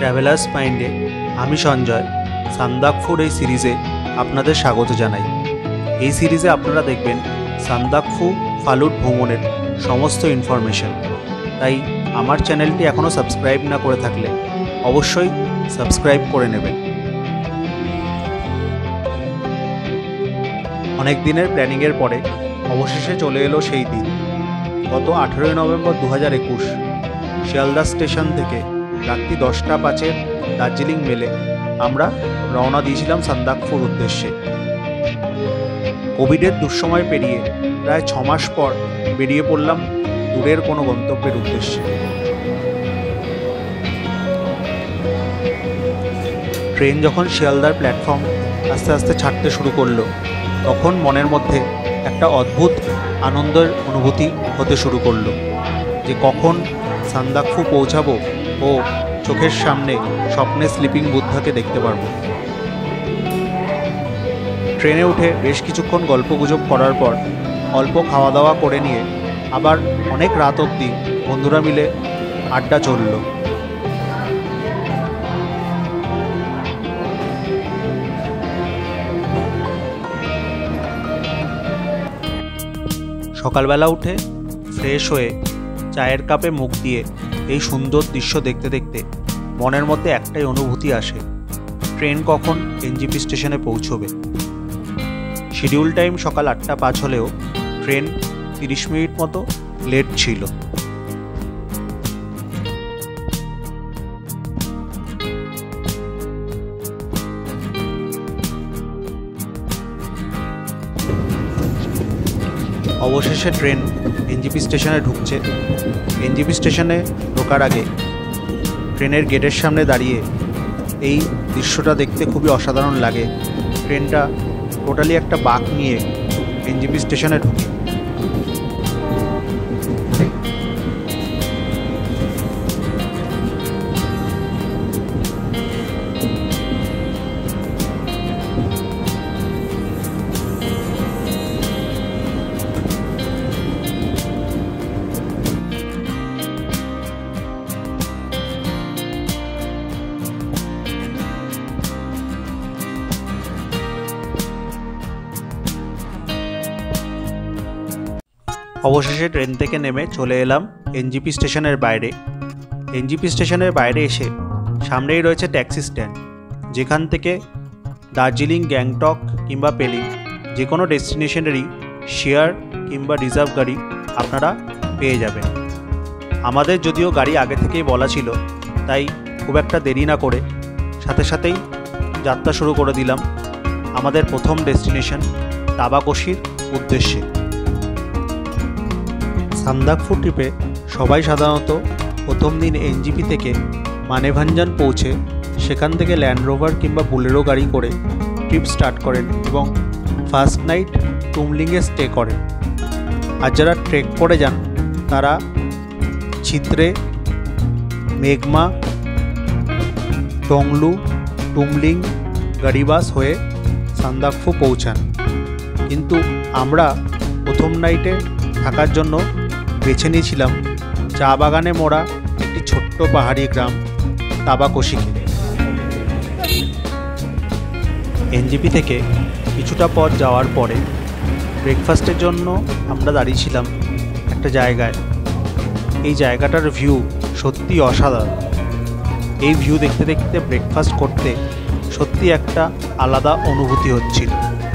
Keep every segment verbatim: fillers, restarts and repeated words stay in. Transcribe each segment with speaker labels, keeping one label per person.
Speaker 1: Travellers মাইন্ডে আমি সঞ্জয় সান্দাকফুর এই সিরিজে আপনাদের স্বাগত জানাই। এই সিরিজে আপনারা দেখবেন সান্দাকফু ফালুট ভ্রমণের সমস্ত ইনফরমেশন। তাই আমার চ্যানেলটি এখনও সাবস্ক্রাইব না করে থাকলে অবশ্যই সাবস্ক্রাইব করে নেবেন। অনেক দিনের প্ল্যানিংয়ের পরে অবশেষে চলে এলো সেই দিন। গত আঠেরোই নভেম্বর দু হাজার একুশ শিয়ালদা স্টেশন থেকে রাত্রি দশটা পাঁচের দার্জিলিং মেলে আমরা রওনা দিয়েছিলাম সান্দাকফুর উদ্দেশ্যে। কোভিডের দুঃসময় পেরিয়ে প্রায় ছ মাস পর বেরিয়ে পড়লাম দূরের কোনো গন্তব্যের উদ্দেশ্যে। ট্রেন যখন শিয়ালদার প্ল্যাটফর্ম আস্তে আস্তে ছাড়তে শুরু করলো, তখন মনের মধ্যে একটা অদ্ভুত আনন্দের অনুভূতি হতে শুরু করলো যে কখন সান্দাকফু পৌঁছাবো ও চোখের সামনে স্বপ্নে স্লিপিং বুদ্ধাকে দেখতে পারবো। ট্রেনে উঠে বেশ কিছুক্ষণ গল্পগুজব করার পর অল্প খাওয়া দাওয়া করে নিয়ে আবার অনেক রাত অবধি বন্ধুরা মিলে আড্ডা চলল। সকালবেলা উঠে ফ্রেশ হয়ে চায়ের কাপে মুখ দিয়ে এই সুন্দর দৃশ্য দেখতে দেখতে মনের মধ্যে একটাই অনুভূতি আসে, ট্রেন কখন এনজিপি স্টেশনে পৌঁছবে। শিডিউল টাইম সকাল আটটা পাঁচ হলেও ট্রেন তিরিশ মিনিট মতো লেট ছিল। অবশেষে ট্রেন এনজিপি স্টেশনে ঢুকছে। এনজিপি স্টেশনে ঢোকার আগে ট্রেনের গেটের সামনে দাঁড়িয়ে এই দৃশ্যটা দেখতে খুবই অসাধারণ লাগে। ট্রেনটা টোটালি একটা বাঁক নিয়ে এনজিপি স্টেশনে ঢুকে। অবশেষে ট্রেন থেকে নেমে চলে এলাম এনজিপি স্টেশনের বাইরে। এনজিপি স্টেশনের বাইরে এসে সামনেই রয়েছে ট্যাক্সি স্ট্যান্ড, যেখান থেকে দার্জিলিং, গ্যাংটক কিংবা পেলিং যে কোনো ডেস্টিনেশনেরই শেয়ার কিংবা রিজার্ভ গাড়ি আপনারা পেয়ে যাবেন। আমাদের যদিও গাড়ি আগে থেকেই বলা ছিল, তাই খুব একটা দেরি না করে সাথে সাথেই যাত্রা শুরু করে দিলাম আমাদের প্রথম ডেস্টিনেশন তাবাকশির উদ্দেশ্যে। সান্দাকফু ট্রিপে সবাই সাধারণত প্রথম দিন এনজিপি থেকে মানেভাঞ্জান পৌঁছে সেখান থেকে ল্যান্ড রোভার কিংবা বুলেরো গাড়ি করে ট্রিপ স্টার্ট করেন এবং ফার্স্ট নাইট টুমলিংয়ে স্টে করেন। আর যারা ট্রেক করে যান তারা চিত্রে, মেঘমা, টংলু, টুমলিং গাড়িবাস হয়ে সান্দাকফু পৌঁছান। কিন্তু আমরা প্রথম নাইটে থাকার জন্য বেছে নিয়েছিলাম চা বাগানে মোড়া একটি ছোট্ট পাহাড়ি গ্রাম তাবাকশিকে। এনজিপি থেকে কিছুটা পথ যাওয়ার পরে ব্রেকফাস্টের জন্য আমরা দাঁড়িয়েছিলাম একটা জায়গায়। এই জায়গাটার ভিউ সত্যি অসাধারণ। এই ভিউ দেখতে দেখতে ব্রেকফাস্ট করতে সত্যি একটা আলাদা অনুভূতি হচ্ছিল।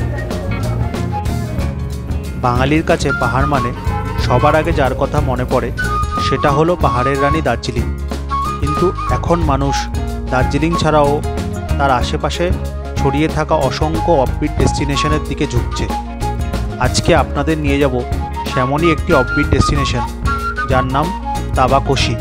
Speaker 1: বাঙালির কাছে পাহাড় মানে সবার আগে যার কথা মনে পড়ে সেটা হলো পাহাড়ের রানী দার্জিলিং। কিন্তু এখন মানুষ দার্জিলিং ছাড়াও তার আশেপাশে ছড়িয়ে থাকা অসংখ্য অফবিট ডেস্টিনেশনের দিকে ঝুঁকছে। আজকে আপনাদের নিয়ে যাব সেমনই একটি অফবিট ডেস্টিনেশন, যার নাম তাবাকশি।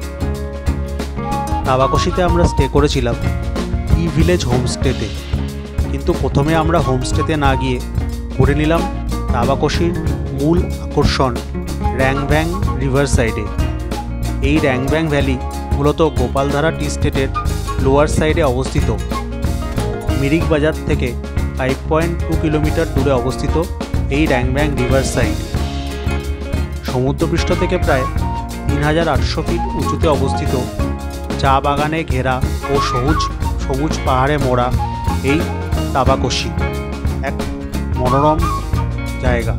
Speaker 1: তাবাকশিতে আমরা স্টে করেছিলাম টি ভিলেজ হোমস্টেতে। কিন্তু প্রথমে আমরা হোমস্টেতে না গিয়ে ঘুরে নিলাম তাবাকশির মূল আকর্ষণ র্যাংব্যাং রিভার সাইডে। এই র্যাংব্যাং ভ্যালি মূলত গোপালধারা টি স্টেটের লোয়ার সাইডে অবস্থিত। মিরিক বাজার থেকে ফাইভ পয়েন্ট টু কিলোমিটার দূরে অবস্থিত এই র্যাংব্যাং রিভার সাইড সমুদ্রপৃষ্ঠ থেকে প্রায় তিন হাজার আটশো ফিট উঁচুতে অবস্থিত চা বাগানে ঘেরা ও সবুজ সবুজ পাহাড়ে মোড়া এই তাবাকোশি এক মনোরম জায়গা।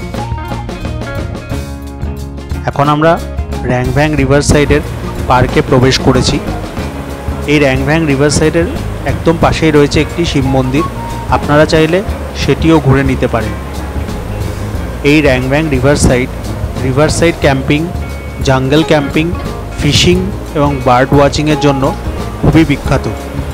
Speaker 1: এখন আমরা র্যাংভ্যাং রিভার সাইডের পার্কে প্রবেশ করেছি। এই র্যাংভ্যাং রিভার সাইডের একদম পাশেই রয়েছে একটি শিব মন্দির, আপনারা চাইলে সেটিও ঘুরে নিতে পারেন। এই র্যাংভ্যাং river side river side camping, jungle camping, fishing এবং বার্ড ওয়াচিংয়ের জন্য খুবই বিখ্যাত।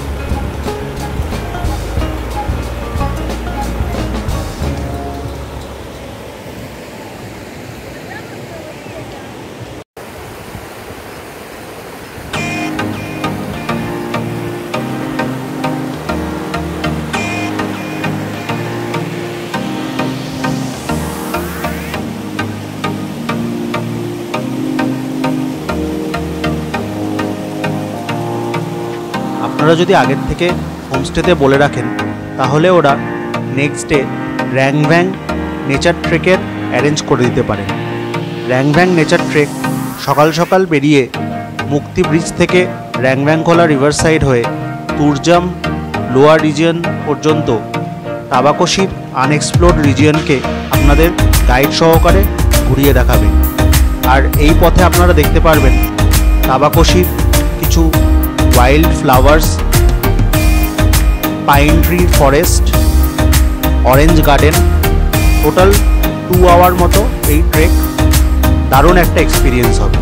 Speaker 1: আপনারা যদি আগের থেকে হোমস্টেতে বলে রাখেন তাহলে ওরা নেক্সট ডে র্যাংভ্যাং নেচার ট্রেকের অ্যারেঞ্জ করে দিতে পারেন। র্যাংভ্যাং নেচার ট্রেক সকাল সকাল বেরিয়ে মুক্তি ব্রিজ থেকে র্যাংভ্যাংখোলা রিভার সাইড হয়ে তুরজাম লোয়ার রিজিয়ন পর্যন্ত তাবাকোশির আনএক্সপ্লোর্ড রিজিয়নকে আপনাদের গাইড সহকারে ঘুরিয়ে দেখাবে। আর এই পথে আপনারা দেখতে পারবেন তাবাকোশির কিছু wild flowers, pine tree forest, orange garden. Total two hour মতো এই ট্রেক, দারুণ একটা এক্সপিরিয়েন্স হবে।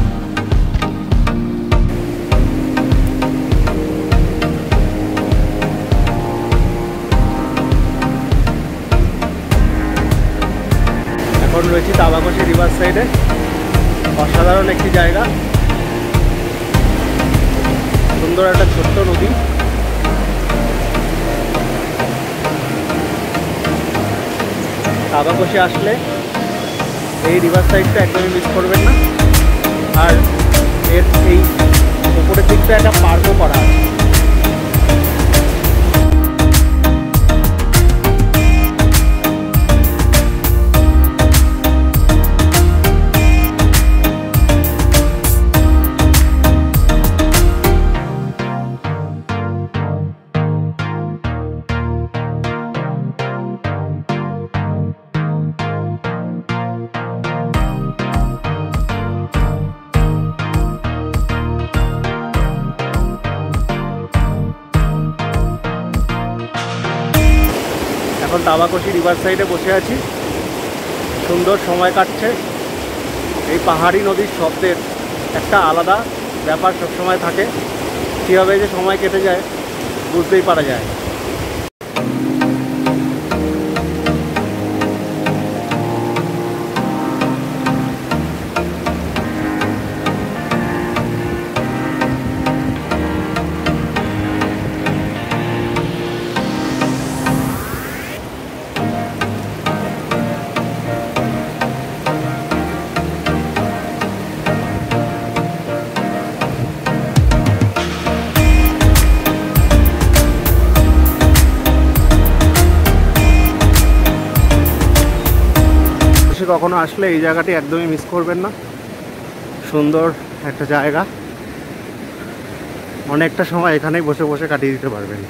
Speaker 1: এখন রয়েছি তাবাকোশি রিভার সাইডে, অসাধারণ একটি জায়গা, সুন্দর একটা ছোট্ট নদী। তাবাকোশি আসলে এই রিভার সাইডটা একদমই মিস করবেন না। আর এর এই উপরের দিকটা একটা পার্কও করা আছে। এখন তাবাকোশি রিভার সাইডে বসে আছি, সুন্দর সময় কাটছে। এই পাহাড়ি নদীর শব্দের একটা আলাদা ব্যাপার সবসময় থাকে, কীভাবে যে সময় কেটে যায় বুঝতেই পারা যায়। কখনো আসলে এই জায়গাটি একদমই মিস করবেন না, সুন্দর একটা জায়গা, অনেকটা সময় এখানেই বসে বসে কাটিয়ে দিতে পারবেন।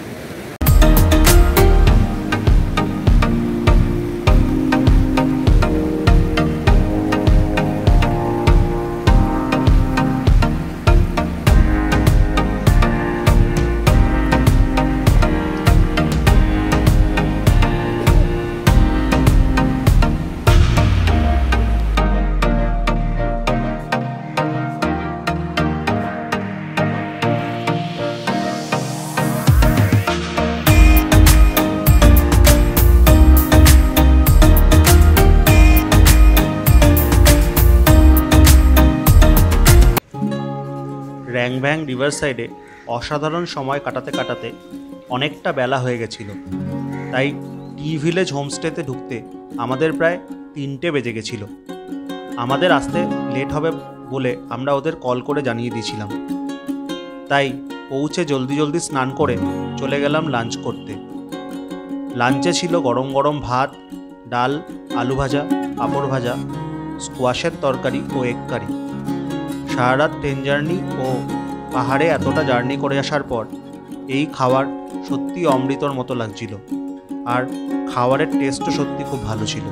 Speaker 1: র্যাংভ্যাং রিভার সাইডে অসাধারণ সময় কাটাতে কাটাতে অনেকটা বেলা হয়ে গেছিল, তাই টি ভিলেজ হোমস্টেতে ঢুকতে আমাদের প্রায় তিনটে বেজে গেছিল। আমাদের আসতে লেট হবে বলে আমরা ওদের কল করে জানিয়ে দিয়েছিলাম, তাই পৌঁছে জলদি জলদি স্নান করে চলে গেলাম লাঞ্চ করতে। লাঞ্চে ছিল গরম গরম ভাত, ডাল, আলু ভাজা, পাঁপড় ভাজা, স্কোয়াশের তরকারি ও এগ কারি। সারা রাত ট্রেন জার্নি ও পাহাড়ে এতটা জার্নি করে আসার পর এই খাবার সত্যি অমৃতর মতো লাগছিল, আর খাবারের টেস্টও সত্যি খুব ভালো ছিল।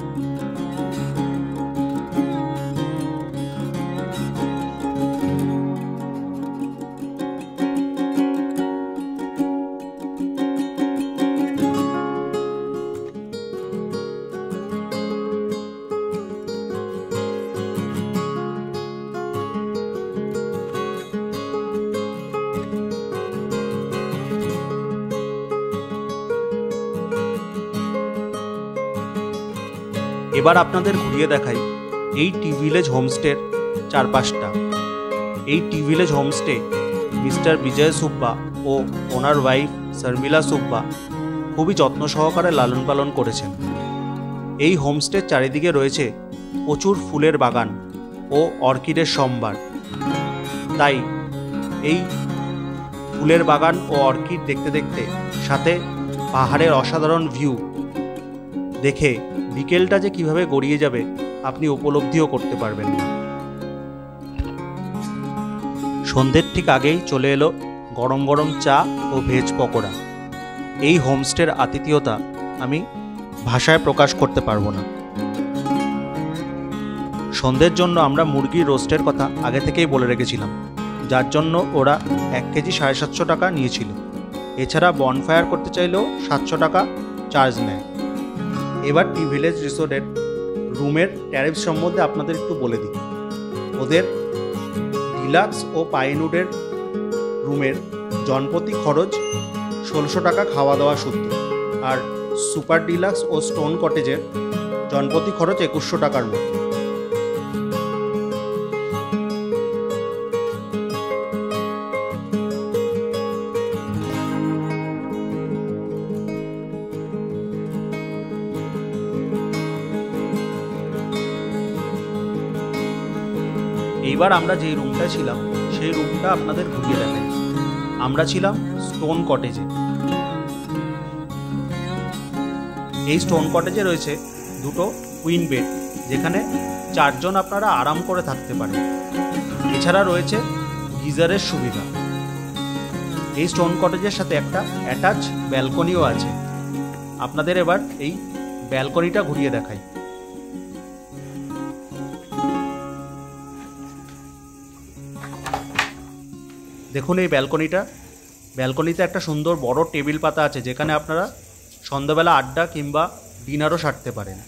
Speaker 1: এবার আপনাদের ঘুরিয়ে দেখাই এই টি ভিলেজ হোমস্টের চারপাশটা। এই টি village homestay mister Bijay Subba ও ওনার ওয়াইফ শর্মিলা সুব্বা খুবই যত্ন সহকারে লালন পালন করেছেন। এই হোমস্টের চারিদিকে রয়েছে প্রচুর ফুলের বাগান ও অর্কিডের সম্ভার। তাই এই ফুলের বাগান ও অর্কিড দেখতে দেখতে সাথে পাহাড়ের অসাধারণ ভিউ দেখে বিকেলটা যে কিভাবে গড়িয়ে যাবে আপনি উপলব্ধিও করতে পারবেন না। সন্ধ্যের ঠিক আগেই চলে এলো গরম গরম চা ও ভেজ পকোড়া। এই হোমস্টের আতিথেয়তা আমি ভাষায় প্রকাশ করতে পারবো না। সন্ধ্যের জন্য আমরা মুরগির রোস্টের কথা আগে থেকেই বলে রেখেছিলাম, যার জন্য ওরা এক কেজি সাড়ে সাতশো টাকা নিয়েছিল। এছাড়া বনফায়ার করতে চাইলেও সাতশো টাকা চার্জ নেয়। এবার টি ভিলেজ রিসোর্টের রুমের ট্যারিফ সম্বন্ধে আপনাদের একটু বলে দিই। ওদের ডিলাক্স ও পাইনউডের রুমের জনপ্রতি খরচ ষোলোশো টাকা খাওয়া দাওয়া শুদ্ধ, আর সুপার ডিলাক্স ও স্টোন কটেজের জনপ্রতি খরচ একুশশো টাকার মতো। এইবার আমরা যেই রুমটা ছিলাম সেই রুমটা আপনাদের ঘুরিয়ে দেখাই। আমরা ছিলাম স্টোন কটেজে। এই স্টোন কটেজে রয়েছে দুটো কুইন বেড, যেখানে চারজন আপনারা আরাম করে থাকতে পারেন। এছাড়া রয়েছে গিজারের সুবিধা। এই স্টোন কটেজের সাথে একটা অ্যাটাচ ব্যালকনিও আছে। আপনাদের এবার এই ব্যালকনিটা ঘুরিয়ে দেখাই। দেখুন এই ব্যালকনিটা, ব্যালকনিতে একটা সুন্দর বড় টেবিল পাতা আছে, যেখানে আপনারা সন্ধ্যাবেলা আড্ডা কিংবা ডিনারও সারতে পারেন।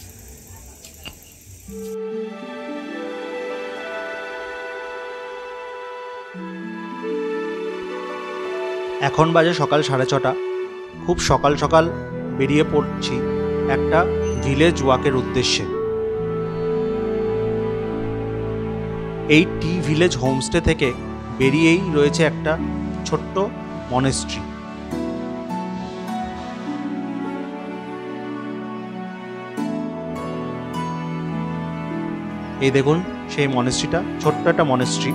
Speaker 1: এখন বাজে সকাল সাড়ে ছটা। খুব সকাল সকাল বেরিয়ে পড়ছি একটা ভিলেজ ওয়াকের উদ্দেশ্যে। এই টি ভিলেজ হোমস্টে থেকে বেরিয়েই রয়েছে একটা ছোট্ট মনেস্ট্রি। এই দেখুন সেই মনেস্ট্রিটা, ছোট্ট একটা মনেস্ট্রি।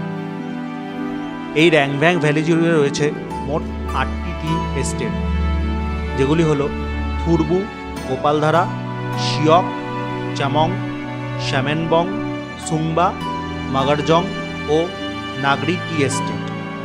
Speaker 1: এই র্যাংভ্যাং ভ্যালি জুড়ে রয়েছে মোট আটটি টি এস্টেট, যেগুলি হলো থুরবু, গোপালধারা, শিয়ক, চামং, শ্যামেনবং, সুংবা, মাগারজং ও নাগরি টি এস্টেট।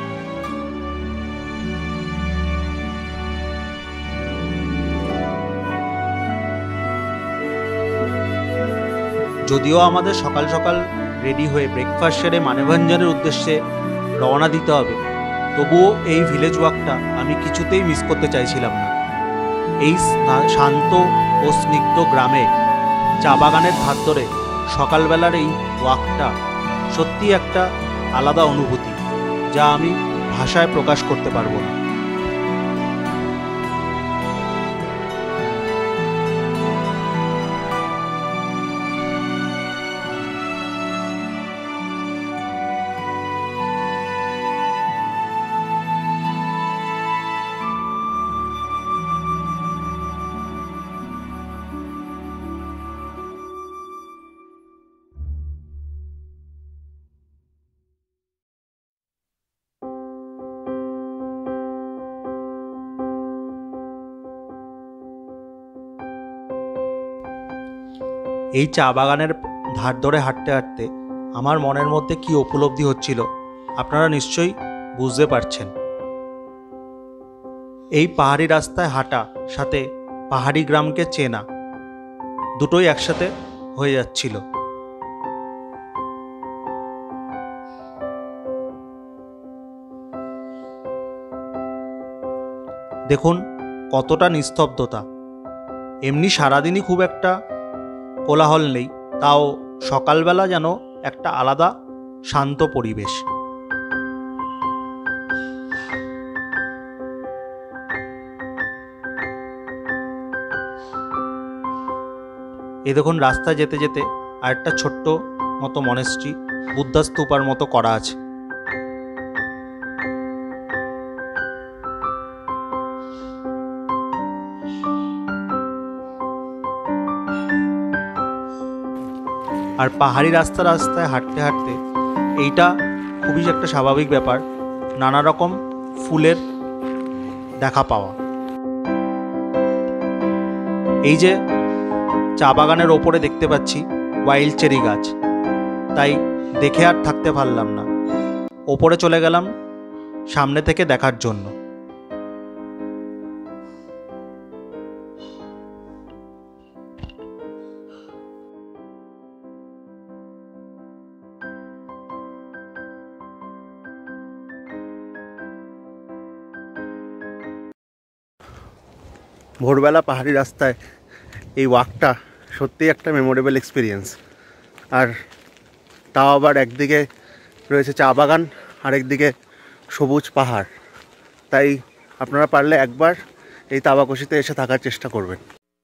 Speaker 1: যদিও আমাদের সকাল সকাল রেডি হয়ে ব্রেকফাস্ট সেরে মানেভঞ্জনের উদ্দেশ্যে রওনা দিতে হবে, তবুও এই ভিলেজ ওয়াকটা আমি কিছুতেই মিস করতে চাইছিলাম না। এই শান্ত ও স্নিগ্ধ গ্রামে চা বাগানের ধার ধরে সকালবেলার এই ওয়াকটা সত্যি একটা আলাদা অনুভূতি, যা আমি ভাষায় প্রকাশ করতে পারবো না। এই চা বাগানের ধার ধরে হাঁটতে হাঁটতে আমার মনের মধ্যে কি উপলব্ধি হচ্ছিল আপনারা নিশ্চয়ই বুঝতে পারছেন। এই পাহাড়ি রাস্তায় হাঁটা সাথে পাহাড়ি গ্রামকে চেনা দুটোই একসাথে হয়ে যাচ্ছিল। দেখুন কতটা নিস্তব্ধতা। এমনি সারাদিনই খুব একটা কোলাহল নেই, তাও সকালবেলা যেন একটা আলাদা শান্ত পরিবেশ। এ দেখুন রাস্তায় যেতে যেতে আরেকটা ছোট্ট মতো মনেস্ট্রি বুদ্ধা স্তূপার মতো করা আছে। আর পাহাড়ি রাস্তা রাস্তায় হাঁটতে হাঁটতে এইটা খুবই একটা স্বাভাবিক ব্যাপার, নানা রকম ফুলের দেখা পাওয়া। এই যে চা বাগানের ওপরে দেখতে পাচ্ছি ওয়াইল্ড চেরি গাছ, তাই দেখে আর থাকতে পারলাম না, ওপরে চলে গেলাম সামনে থেকে দেখার জন্য। ভোরবেলা পাহাড়ি রাস্তায় এই ওয়াকটা সত্যিই একটা মেমোরেবল এক্সপিরিয়েন্স। আর তাও আবার একদিকে রয়েছে চা বাগান আর একদিকে সবুজ পাহাড়, তাই আপনারা পারলে একবার এই তাবাকশিতে এসে থাকার চেষ্টা করবেন।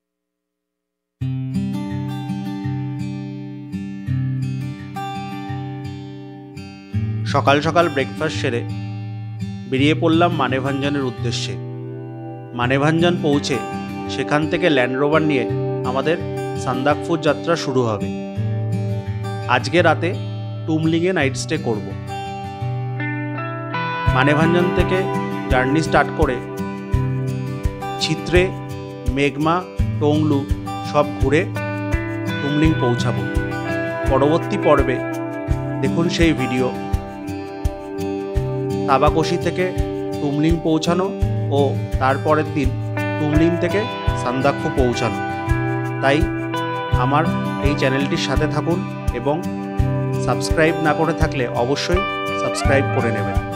Speaker 1: সকাল সকাল ব্রেকফাস্ট সেরে বেরিয়ে পড়লাম মানেভাঞ্জনের উদ্দেশ্যে। মানেভাঞ্জন পৌঁছে সেখান থেকে ল্যান্ড রোভার নিয়ে আমাদের সান্দাকফু যাত্রা শুরু হবে। আজকে রাতে টুমলিংয়ে নাইট স্টে করব। মানেভাঞ্জন থেকে জার্নি স্টার্ট করে চিত্রে, মেঘমা, টংলু সব ঘুরে টুমলিং পৌঁছাবো। পরবর্তী পর্বে দেখুন সেই ভিডিও। তাবাকশি থেকে টুমলিং পৌঁছানো ও তারপরের দিন টুমলিং থেকে সান্দাকফু পৌঁছানো। তাই আমার এই চ্যানেলটির সাথে থাকুন এবং সাবস্ক্রাইব না করে থাকলে অবশ্যই সাবস্ক্রাইব করে নেবেন।